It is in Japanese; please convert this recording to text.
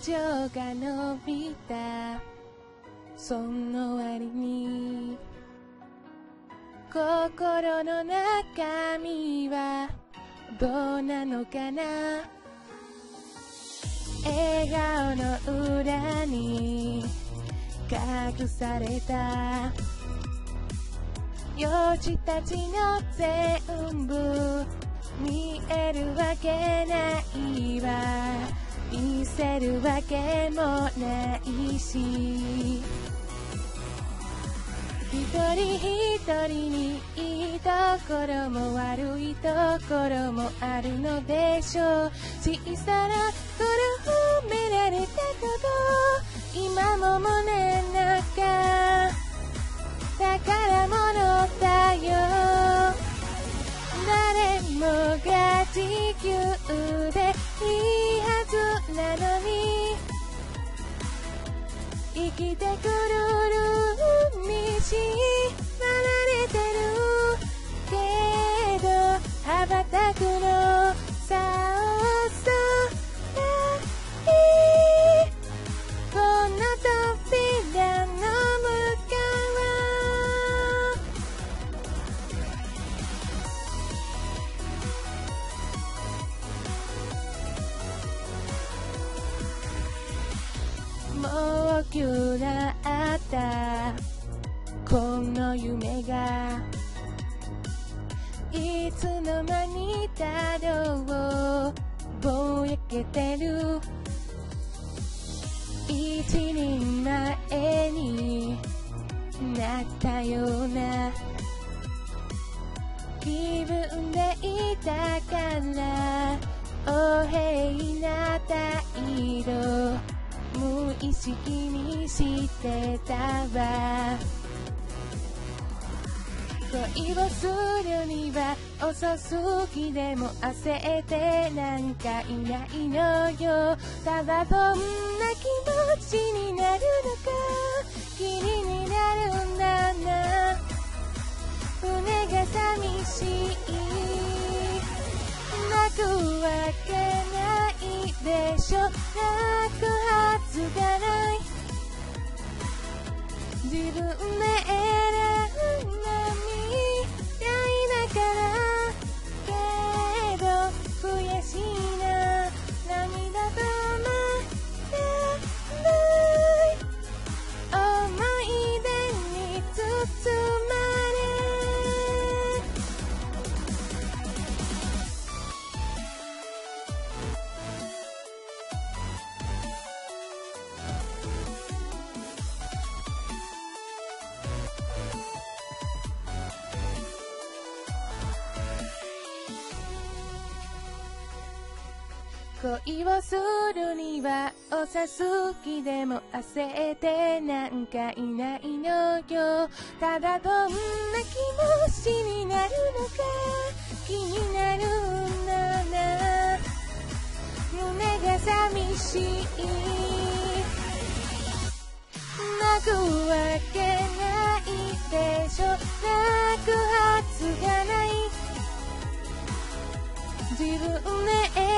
情が伸びたその割に心の中身はどうなのかな。笑顔の裏に隠された幼児たちの全部見えるわけないわ、見せるわけもないし、一人一人にいいところも悪いところもあるのでしょう。小さな頃褒められたこと今も胸の中宝物だよ。誰もが地球でいいはずなのに生きてくるに縛られてるけど羽ばたくのさあさあこの扉の向かもう急なあったこの夢がいつの間にだろうぼやけてる。一人前になったような気分でいたからお平な態度無意識にしてたわ。恋をするには遅すぎでも焦ってなんかいないのよ。ただどんな気持ちになるのか気になるんだな。胸が寂しい泣くわけないでしょ。泣くはずがない自分で選んだ未来だからけど悔しいな涙止まらない思い出に包まれ恋をするには遅すぎでも焦ってなんかいないのよ。ただどんな気持ちになるのか気になるんだな。胸が寂しい泣くわけないでしょ。泣くはずがない自分で